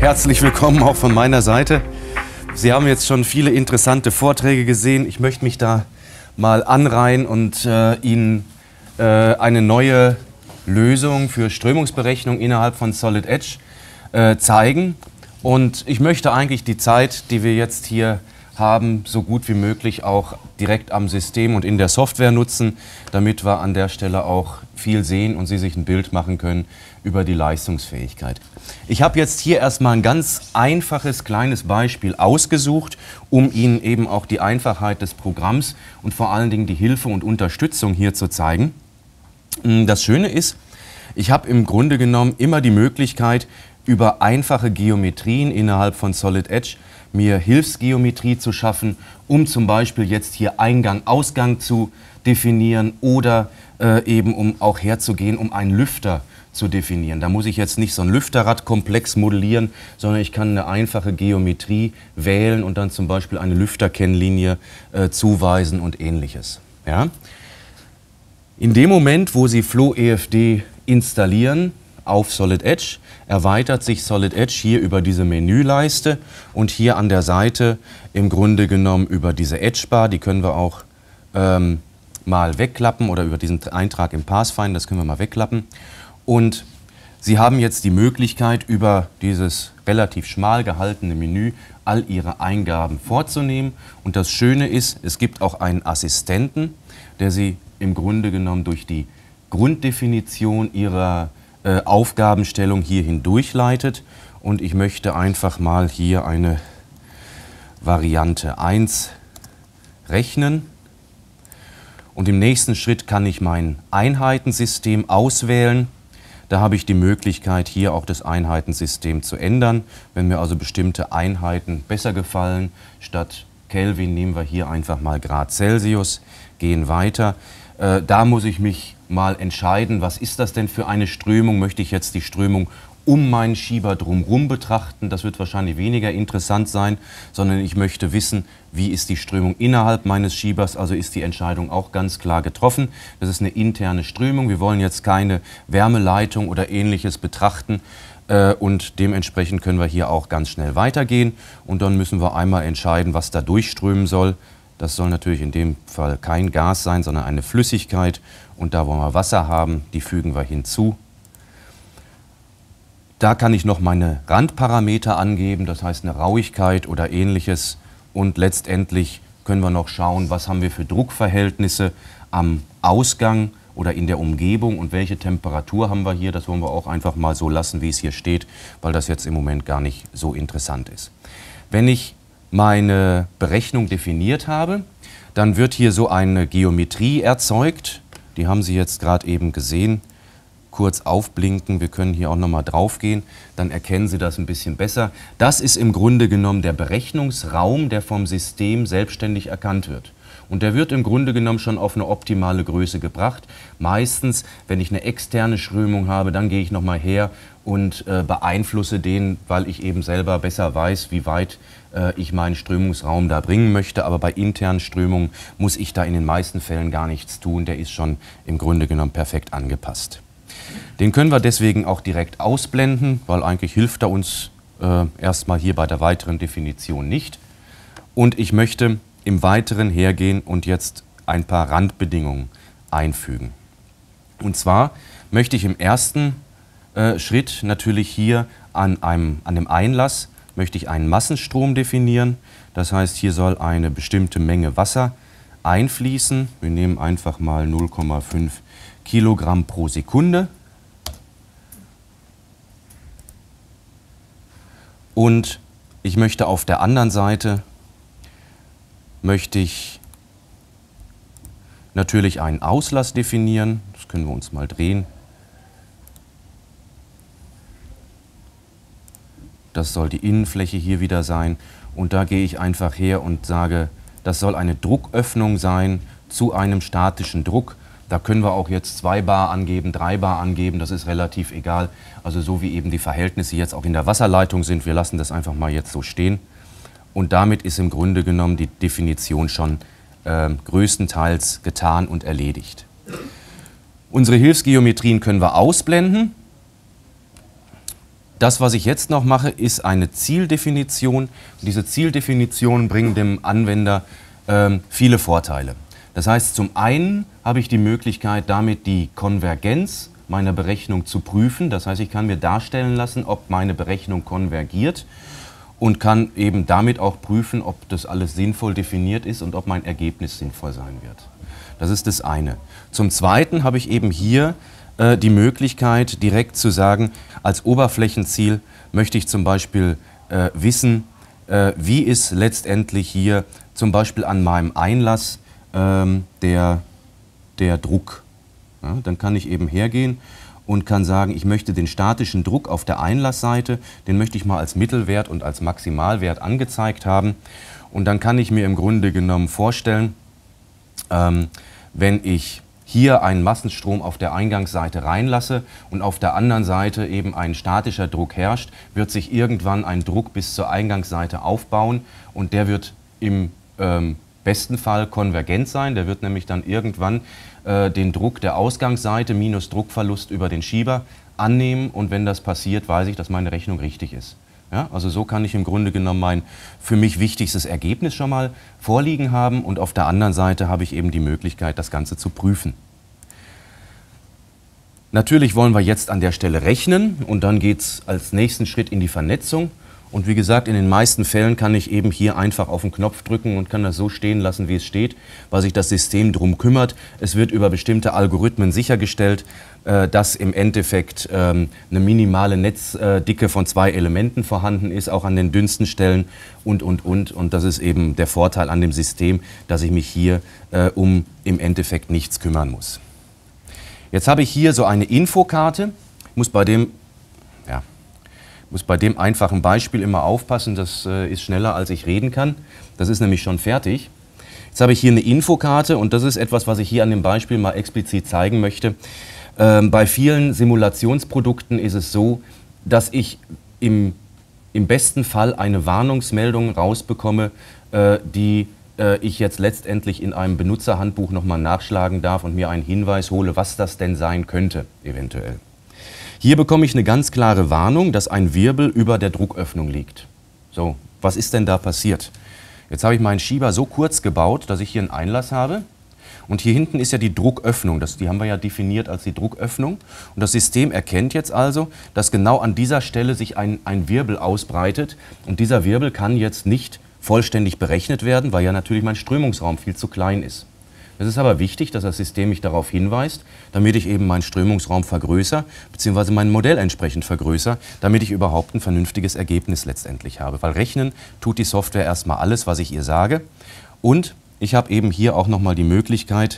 Herzlich willkommen auch von meiner Seite. Sie haben jetzt schon viele interessante Vorträge gesehen. Ich möchte mich da mal anreihen und Ihnen eine neue Lösung für Strömungsberechnung innerhalb von Solid Edge zeigen. Und ich möchte eigentlich die Zeit, die wir jetzt hier haben, so gut wie möglich auch direkt am System und in der Software nutzen, damit wir an der Stelle auch viel sehen und Sie sich ein Bild machen können über die Leistungsfähigkeit. Ich habe jetzt hier erstmal ein ganz einfaches kleines Beispiel ausgesucht, um Ihnen eben auch die Einfachheit des Programms und vor allen Dingen die Hilfe und Unterstützung hier zu zeigen. Das Schöne ist, ich habe im Grunde genommen immer die Möglichkeit, über einfache Geometrien innerhalb von Solid Edge mir Hilfsgeometrie zu schaffen, um zum Beispiel jetzt hier Eingang, Ausgang zu definieren oder eben um auch herzugehen, um einen Lüfter zu definieren. Da muss ich jetzt nicht so ein Lüfterradkomplex modellieren, sondern ich kann eine einfache Geometrie wählen und dann zum Beispiel eine Lüfterkennlinie zuweisen und ähnliches. Ja? In dem Moment, wo Sie FlowEFD installieren auf Solid Edge, erweitert sich Solid Edge hier über diese Menüleiste und hier an der Seite im Grunde genommen über diese Edge-Bar, die können wir auch mal wegklappen oder über diesen Eintrag im Pathfinder, das können wir mal wegklappen. Und Sie haben jetzt die Möglichkeit, über dieses relativ schmal gehaltene Menü all Ihre Eingaben vorzunehmen. Und das Schöne ist, es gibt auch einen Assistenten, der Sie im Grunde genommen durch die Grunddefinition Ihrer Aufgabenstellung hier hindurchleitet. Und ich möchte einfach mal hier eine Variante 1 rechnen. Und im nächsten Schritt kann ich mein Einheitensystem auswählen. Da habe ich die Möglichkeit, hier auch das Einheitensystem zu ändern. Wenn mir also bestimmte Einheiten besser gefallen, statt Kelvin nehmen wir hier einfach mal Grad Celsius, gehen weiter. Da muss ich mich mal entscheiden, was ist das denn für eine Strömung? Möchte ich jetzt die Strömung um meinen Schieber drumherum betrachten? Das wird wahrscheinlich weniger interessant sein, sondern ich möchte wissen, wie ist die Strömung innerhalb meines Schiebers? Also ist die Entscheidung auch ganz klar getroffen. Das ist eine interne Strömung. Wir wollen jetzt keine Wärmeleitung oder Ähnliches betrachten. Und dementsprechend können wir hier auch ganz schnell weitergehen. Und dann müssen wir einmal entscheiden, was da durchströmen soll. Das soll natürlich in dem Fall kein Gas sein, sondern eine Flüssigkeit. Und da, wo wir Wasser haben, die fügen wir hinzu. Da kann ich noch meine Randparameter angeben, das heißt eine Rauigkeit oder Ähnliches. Und letztendlich können wir noch schauen, was haben wir für Druckverhältnisse am Ausgang oder in der Umgebung und welche Temperatur haben wir hier. Das wollen wir auch einfach mal so lassen, wie es hier steht, weil das jetzt im Moment gar nicht so interessant ist. Wenn ich meine Berechnung definiert habe, dann wird hier so eine Geometrie erzeugt. Die haben Sie jetzt gerade eben gesehen. Kurz aufblinken, wir können hier auch nochmal drauf gehen, dann erkennen Sie das ein bisschen besser. Das ist im Grunde genommen der Berechnungsraum, der vom System selbstständig erkannt wird. Und der wird im Grunde genommen schon auf eine optimale Größe gebracht. Meistens, wenn ich eine externe Strömung habe, dann gehe ich nochmal her und beeinflusse den, weil ich eben selber besser weiß, wie weit ich meinen Strömungsraum da bringen möchte. Aber bei internen Strömungen muss ich da in den meisten Fällen gar nichts tun. Der ist schon im Grunde genommen perfekt angepasst. Den können wir deswegen auch direkt ausblenden, weil eigentlich hilft er uns erstmal hier bei der weiteren Definition nicht. Und ich möchte im Weiteren hergehen und jetzt ein paar Randbedingungen einfügen. Und zwar möchte ich im ersten Schritt natürlich hier an dem Einlass möchte ich einen Massenstrom definieren. Das heißt, hier soll eine bestimmte Menge Wasser einfließen. Wir nehmen einfach mal 0,5 Kilogramm pro Sekunde. Und ich möchte auf der anderen Seite natürlich einen Auslass definieren. Das können wir uns mal drehen. Das soll die Innenfläche hier wieder sein. Und da gehe ich einfach her und sage, das soll eine Drucköffnung sein zu einem statischen Druck. Da können wir auch jetzt 2 Bar angeben, 3 Bar angeben, das ist relativ egal. Also so wie eben die Verhältnisse jetzt auch in der Wasserleitung sind, wir lassen das einfach mal jetzt so stehen. Und damit ist im Grunde genommen die Definition schon größtenteils getan und erledigt. Unsere Hilfsgeometrien können wir ausblenden. Das, was ich jetzt noch mache, ist eine Zieldefinition. Und diese Zieldefinitionen bringen dem Anwender viele Vorteile. Das heißt, zum einen habe ich die Möglichkeit, damit die Konvergenz meiner Berechnung zu prüfen. Das heißt, ich kann mir darstellen lassen, ob meine Berechnung konvergiert und kann eben damit auch prüfen, ob das alles sinnvoll definiert ist und ob mein Ergebnis sinnvoll sein wird. Das ist das eine. Zum Zweiten habe ich eben hier die Möglichkeit, direkt zu sagen, als Oberflächenziel möchte ich zum Beispiel wissen, wie ist letztendlich hier zum Beispiel an meinem Einlass der Druck. Ja, dann kann ich eben hergehen und kann sagen, ich möchte den statischen Druck auf der Einlassseite, den möchte ich mal als Mittelwert und als Maximalwert angezeigt haben. Und dann kann ich mir im Grunde genommen vorstellen, wenn ich hier einen Massenstrom auf der Eingangsseite reinlasse und auf der anderen Seite eben ein statischer Druck herrscht, wird sich irgendwann ein Druck bis zur Eingangsseite aufbauen und der wird im besten Fall konvergent sein. Der wird nämlich dann irgendwann den Druck der Ausgangsseite minus Druckverlust über den Schieber annehmen und wenn das passiert, weiß ich, dass meine Rechnung richtig ist. Ja, also so kann ich im Grunde genommen mein für mich wichtigstes Ergebnis schon mal vorliegen haben und auf der anderen Seite habe ich eben die Möglichkeit, das Ganze zu prüfen. Natürlich wollen wir jetzt an der Stelle rechnen und dann geht es als nächsten Schritt in die Vernetzung. Und wie gesagt, in den meisten Fällen kann ich eben hier einfach auf den Knopf drücken und kann das so stehen lassen, wie es steht, weil sich das System darum kümmert. Es wird über bestimmte Algorithmen sichergestellt, dass im Endeffekt eine minimale Netzdicke von 2 Elementen vorhanden ist, auch an den dünnsten Stellen und. Und das ist eben der Vorteil an dem System, dass ich mich hier um im Endeffekt nichts kümmern muss. Jetzt habe ich hier so eine Infokarte, muss bei dem einfachen Beispiel immer aufpassen, das ist schneller als ich reden kann. Das ist nämlich schon fertig. Jetzt habe ich hier eine Infokarte und das ist etwas, was ich hier an dem Beispiel mal explizit zeigen möchte. Bei vielen Simulationsprodukten ist es so, dass ich im besten Fall eine Warnungsmeldung rausbekomme, die ich jetzt letztendlich in einem Benutzerhandbuch nochmal nachschlagen darf und mir einen Hinweis hole, was das denn sein könnte, eventuell. Hier bekomme ich eine ganz klare Warnung, dass ein Wirbel über der Drucköffnung liegt. So, was ist denn da passiert? Jetzt habe ich meinen Schieber so kurz gebaut, dass ich hier einen Einlass habe. Und hier hinten ist ja die Drucköffnung, die haben wir ja definiert als die Drucköffnung. Und das System erkennt jetzt also, dass genau an dieser Stelle sich ein Wirbel ausbreitet. Und dieser Wirbel kann jetzt nicht vollständig berechnet werden, weil ja natürlich mein Strömungsraum viel zu klein ist. Es ist aber wichtig, dass das System mich darauf hinweist, damit ich eben meinen Strömungsraum vergrößere, beziehungsweise mein Modell entsprechend vergrößere, damit ich überhaupt ein vernünftiges Ergebnis letztendlich habe. Weil rechnen tut die Software erstmal alles, was ich ihr sage. Und ich habe eben hier auch nochmal die Möglichkeit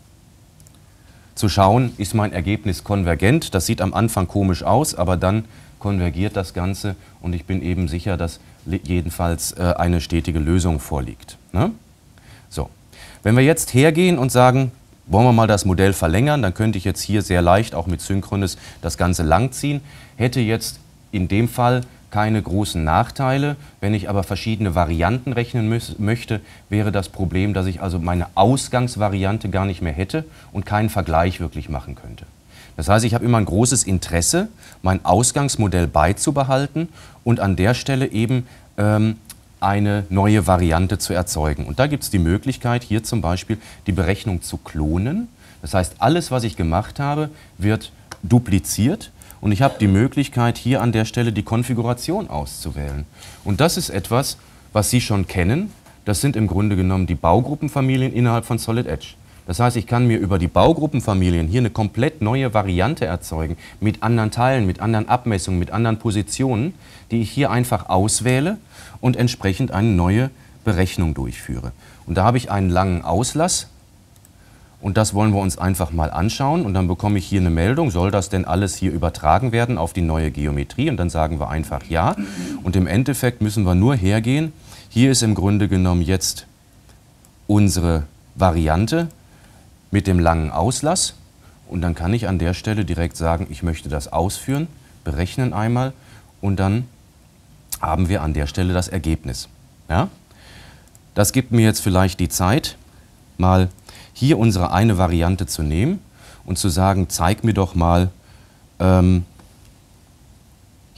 zu schauen, ist mein Ergebnis konvergent. Das sieht am Anfang komisch aus, aber dann konvergiert das Ganze und ich bin eben sicher, dass jedenfalls eine stetige Lösung vorliegt. Ne? So. Wenn wir jetzt hergehen und sagen, wollen wir mal das Modell verlängern, dann könnte ich jetzt hier sehr leicht auch mit Synchronous das Ganze langziehen, hätte jetzt in dem Fall keine großen Nachteile. Wenn ich aber verschiedene Varianten rechnen möchte, wäre das Problem, dass ich also meine Ausgangsvariante gar nicht mehr hätte und keinen Vergleich wirklich machen könnte. Das heißt, ich habe immer ein großes Interesse, mein Ausgangsmodell beizubehalten und an der Stelle eben eine neue Variante zu erzeugen. Und da gibt es die Möglichkeit, hier zum Beispiel die Berechnung zu klonen. Das heißt, alles, was ich gemacht habe, wird dupliziert und ich habe die Möglichkeit, hier an der Stelle die Konfiguration auszuwählen. Und das ist etwas, was Sie schon kennen. Das sind im Grunde genommen die Baugruppenfamilien innerhalb von Solid Edge. Das heißt, ich kann mir über die Baugruppenfamilien hier eine komplett neue Variante erzeugen, mit anderen Teilen, mit anderen Abmessungen, mit anderen Positionen, die ich hier einfach auswähle und entsprechend eine neue Berechnung durchführe. Und da habe ich einen langen Auslass und das wollen wir uns einfach mal anschauen und dann bekomme ich hier eine Meldung, soll das denn alles hier übertragen werden auf die neue Geometrie und dann sagen wir einfach ja und im Endeffekt müssen wir nur hergehen. Hier ist im Grunde genommen jetzt unsere Variante mit dem langen Auslass und dann kann ich an der Stelle direkt sagen, ich möchte das ausführen, berechnen einmal und dann haben wir an der Stelle das Ergebnis. Ja? Das gibt mir jetzt vielleicht die Zeit, mal hier unsere eine Variante zu nehmen und zu sagen, zeig mir doch mal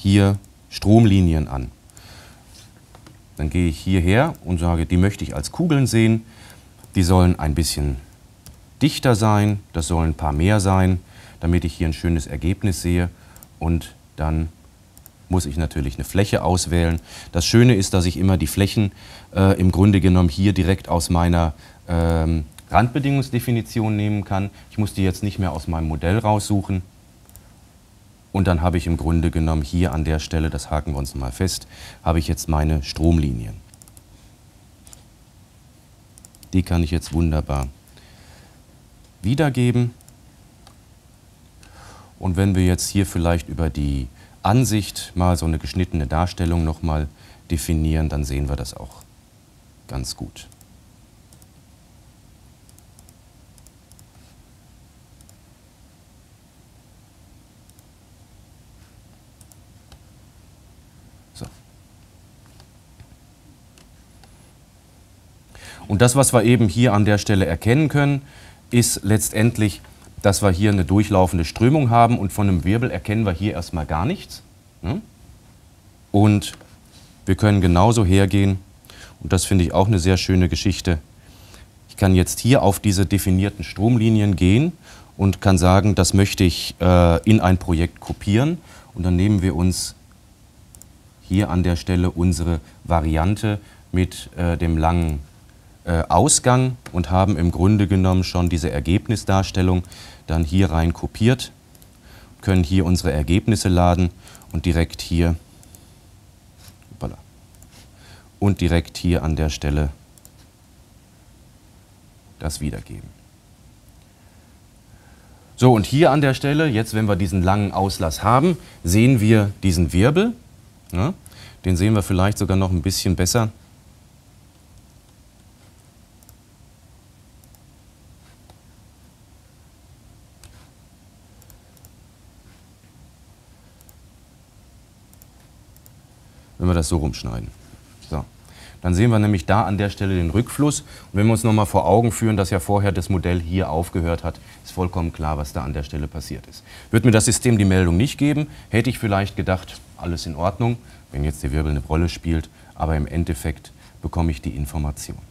hier Stromlinien an. Dann gehe ich hierher und sage, die möchte ich als Kugeln sehen. Die sollen ein bisschen dichter sein, das sollen ein paar mehr sein, damit ich hier ein schönes Ergebnis sehe. Und dann muss ich natürlich eine Fläche auswählen. Das Schöne ist, dass ich immer die Flächen im Grunde genommen hier direkt aus meiner Randbedingungsdefinition nehmen kann. Ich muss die jetzt nicht mehr aus meinem Modell raussuchen. Und dann habe ich im Grunde genommen hier an der Stelle, das haken wir uns mal fest, habe ich jetzt meine Stromlinien. Die kann ich jetzt wunderbar wiedergeben. Und wenn wir jetzt hier vielleicht über die Ansicht mal so eine geschnittene Darstellung nochmal definieren, dann sehen wir das auch ganz gut. So. Und das, was wir eben hier an der Stelle erkennen können, ist letztendlich, dass wir hier eine durchlaufende Strömung haben und von einem Wirbel erkennen wir hier erstmal gar nichts. Und wir können genauso hergehen, und das finde ich auch eine sehr schöne Geschichte. Ich kann jetzt hier auf diese definierten Stromlinien gehen und kann sagen, das möchte ich in ein Projekt kopieren. Und dann nehmen wir uns hier an der Stelle unsere Variante mit dem langen Ausgang und haben im Grunde genommen schon diese Ergebnisdarstellung dann hier rein kopiert, können hier unsere Ergebnisse laden und direkt hier an der Stelle das wiedergeben. So, und hier an der Stelle, jetzt wenn wir diesen langen Auslass haben, sehen wir diesen Wirbel. Ja, den sehen wir vielleicht sogar noch ein bisschen besser. Wenn wir das so rumschneiden. So. Dann sehen wir nämlich da an der Stelle den Rückfluss. Und wenn wir uns nochmal vor Augen führen, dass ja vorher das Modell hier aufgehört hat, ist vollkommen klar, was da an der Stelle passiert ist. Würde mir das System die Meldung nicht geben, hätte ich vielleicht gedacht, alles in Ordnung, wenn jetzt der Wirbel eine Rolle spielt, aber im Endeffekt bekomme ich die Information.